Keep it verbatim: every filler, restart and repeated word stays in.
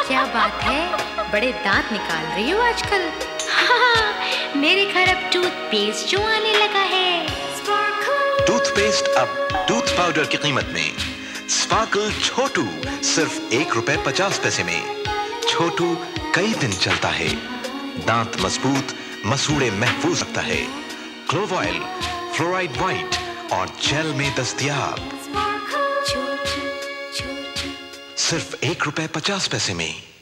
क्या बात है, बड़े दांत निकाल रही हो आजकल। हाँ, मेरे घर अब टूथपेस्ट जो आने लगा है। टूथपेस्ट अब टूथ पाउडर की कीमत में। स्पार्कल छोटू सिर्फ एक रुपए पचास पैसे में। छोटू कई दिन चलता है, दांत मजबूत, मसूड़े महफूज रखता है। क्लोव ऑयल, फ्लोराइड व्हाइट और जेल में दस्तयाब। सिर्फ एक रुपए पचास पैसे में।